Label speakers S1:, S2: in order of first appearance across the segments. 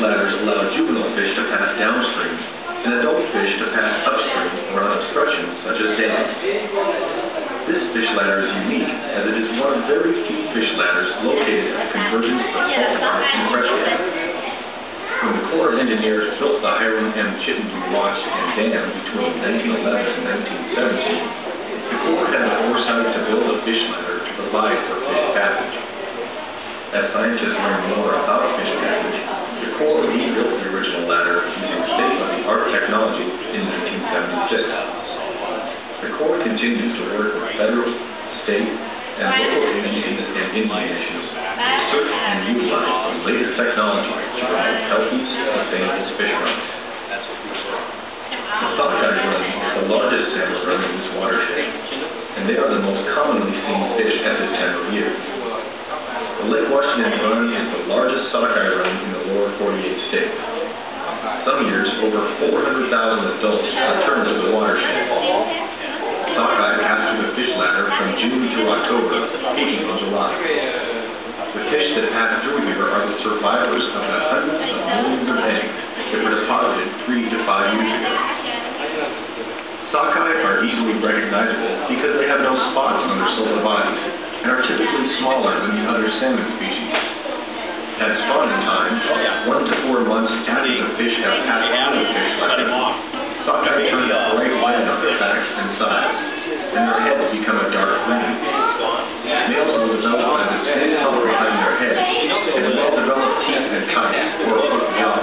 S1: ladders allow juvenile fish to pass downstream and adult fish to pass upstream around obstructions such as dams. This fish ladder is unique as it is one of very few fish ladders located at the convergence of saltwater and freshwater. When the Corps of Engineers built the Hiram M. Chittenden Locks and Dam between 1911 and 1917, the Corps had the foresight to build a fish ladder to provide for fish passage. As scientists learned more about fish passage, the Corps rebuilt the original ladder using state-of-the-art technology in 1976. The Corps continues to work with federal, state, and local agencies and Indian nations to research and utilize the latest technology to promote healthy, sustainable fish runs. The Sockeye run is the largest salmon run in this watershed, and they are the most commonly seen fish at this time of year. The Lake Washington run is the largest sockeye run in the lower 48 states. Some years, over 400,000 adults return to the watershed. Sockeye pass through the fish ladder from June through October, peaking in July. The fish that pass through here are the survivors of the hundreds of millions of eggs that were deposited 3 to 5 years ago. Sockeye are easily recognizable because they have no spots on their silver bodies and are typically smaller than the other salmon species. At spawning time, 1 to 4 months after the fish have passed through the fish ladder, sockeye turn bright red on their backs and sides, and their heads become a dark green. Males will develop a distinct color behind their heads and well-developed teeth and tusks or a hooked jaw.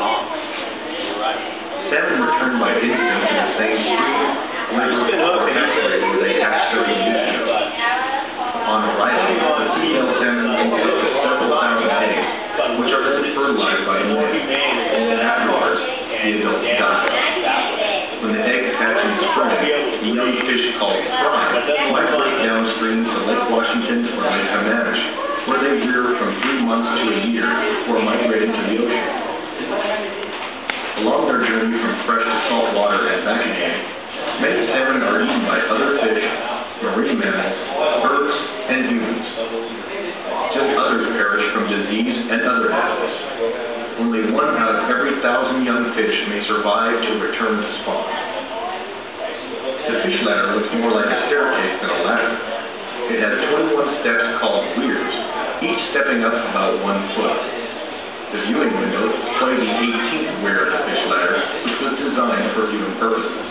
S1: Salmon return by instinct to the same stream, river, or estuary where they hatch certain nutrients. Upon arrival, the female salmon will lay up to several thousand eggs, which are then fertilized by the male. Afterwards, the adults die. When the eggs hatch in spring, the young fish called fry migrate downstream to Lake Washington or Lake Sammamish, where they rear from 3 months to a year before migrating to the ocean. Along their journey from fresh to salt water and back again, many salmon are eaten by other fish, marine mammals, birds, and humans. Still others perish from disease and other hazards. Only 1 out of every 1,000 young fish may survive to return to spawn. The fish ladder looks more like a staircase than a ladder. It has 21 steps called weirs, each stepping up about 1 foot. The viewing window displays the 18th weir of the fish ladder, which was designed for viewing purposes.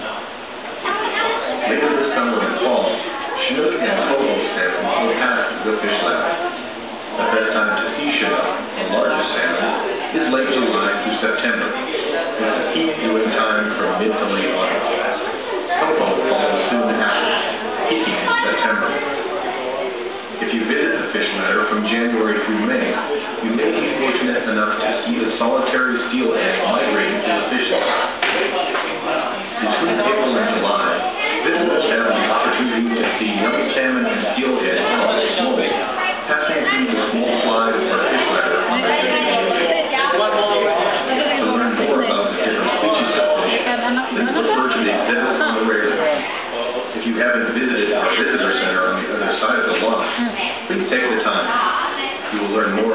S1: Later this summer and fall, Chinook and Coho salmon will pass through the fish ladder. The best time to see Chinook, the largest salmon, is late July through September, with the peak viewing time from mid to late August. Coho follows soon after, peaking in September. If you visit the fish ladder from January through May, you may be fortunate enough to see the solitary steelhead migrating through the fish ladder. Between April and July, visitors have the opportunity to see young salmon and steelhead called smoke, passing through the small flies or fish ladder on their way. To learn more about the different species of fish, please refer to the exhibit on the radar. If you haven't visited our visitor center on the other side of the lawn, please take the time. You will learn more